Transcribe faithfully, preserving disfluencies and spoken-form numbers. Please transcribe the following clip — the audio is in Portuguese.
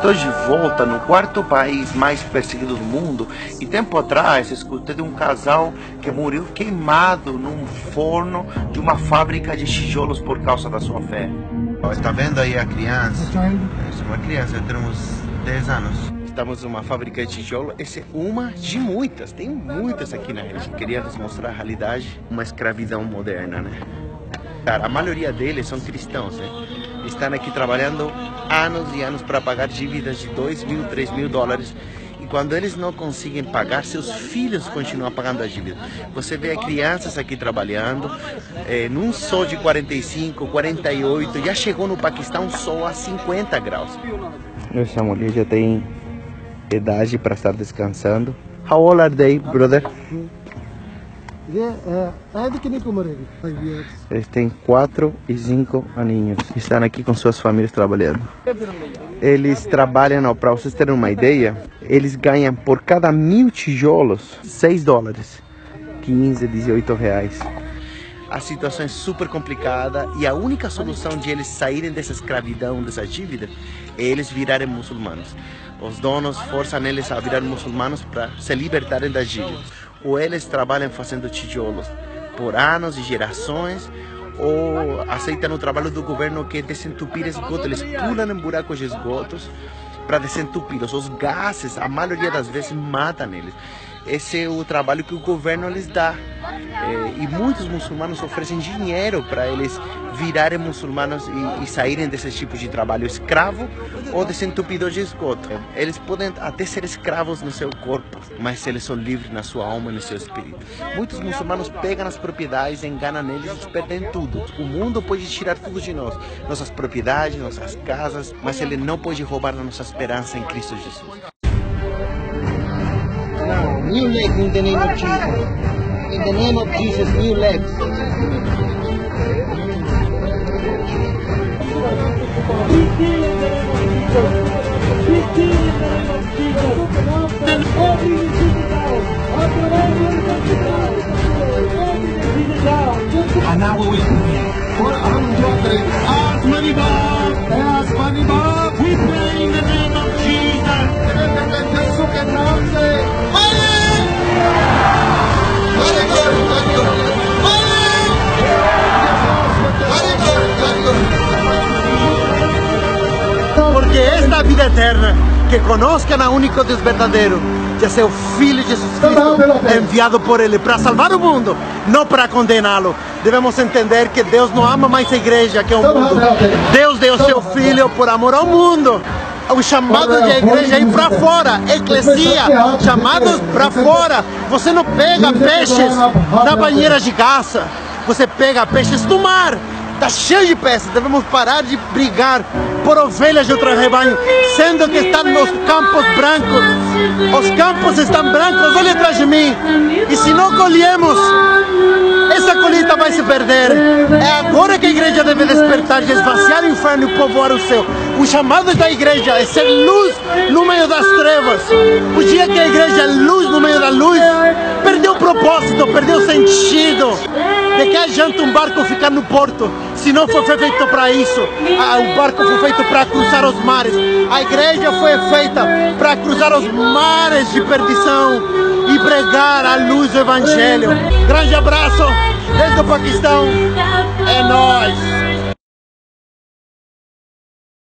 estou de volta no quarto país mais perseguido do mundo e tempo atrás escutei de um casal que morreu queimado num forno de uma fábrica de tijolos por causa da sua fé. Está vendo aí a criança? É uma criança, temos dez anos. Estamos numa fábrica de tijolo, essa é uma de muitas, tem muitas aqui na região. Queria vos mostrar a realidade, uma escravidão moderna, né? Cara, a maioria deles são cristãos, né? Estão aqui trabalhando anos e anos para pagar dívidas de dois mil, três mil dólares. E quando eles não conseguem pagar, seus filhos continuam pagando a dívida. Você vê crianças aqui trabalhando, é, num sol de quarenta e cinco, quarenta e oito, já chegou no Paquistão um sol a cinquenta graus. Essa mulher já tem idade para estar descansando. How old are they, brother? Eles têm quatro e cinco aninhos. Estão aqui com suas famílias trabalhando. Eles trabalham, para vocês terem uma ideia, eles ganham por cada mil tijolos seis dólares, quinze, dezoito reais. A situação é super complicada e a única solução de eles saírem dessa escravidão, dessa dívida, é eles virarem muçulmanos. Os donos forçam eles a virar muçulmanos para se libertarem das dívidas. Ou eles trabalham fazendo tijolos por anos e gerações, ou aceitam o trabalho do governo que é desentupir esgotos. Eles pulam em buracos de esgotos para desentupi-los. Os gases, a maioria das vezes, matam eles. Esse é o trabalho que o governo lhes dá. É, e muitos muçulmanos oferecem dinheiro para eles virarem muçulmanos e, e saírem desses tipos de trabalho escravo ou desentupidor de esgoto. Eles podem até ser escravos no seu corpo, mas eles são livres na sua alma e no seu espírito. Muitos muçulmanos pegam as propriedades, enganam eles e perdem tudo. O mundo pode tirar tudo de nós, nossas propriedades, nossas casas, mas ele não pode roubar a nossa esperança em Cristo Jesus. New legs in the name of Jesus. In the name of Jesus, new legs. And now we will ask money Bob, ask money Bob. We pray in the name of Jesus. Porque esta vida eterna, que conozcan a único Deus verdadeiro, que é seu Filho Jesus Cristo, enviado por Ele para salvar o mundo, não para condená-lo. Devemos entender que Deus não ama mais a igreja que o mundo. Deus deu seu Filho por amor ao mundo. O chamado da igreja é ir para fora, eclesia, chamados para fora. Você não pega peixes da banheira de caça, você pega peixes do mar. Está cheio de peças. Devemos parar de brigar por ovelhas de outro rebanho, sendo que estão nos campos brancos. Os campos estão brancos, olha atrás de mim. E se não colhemos, essa colheita vai se perder. É agora que a igreja deve despertar de esvaziar o inferno e povoar o céu. O chamado da igreja é ser luz no meio das trevas. O dia que a igreja é luz no meio da luz, perdeu o propósito, perdeu o sentido. De que adianta um barco ficar no porto se não foi feito para isso? Ah, o barco foi feito para cruzar os mares. A igreja foi feita para cruzar os mares de perdição e pregar a luz do evangelho. Grande abraço desde o Paquistão. É nóis!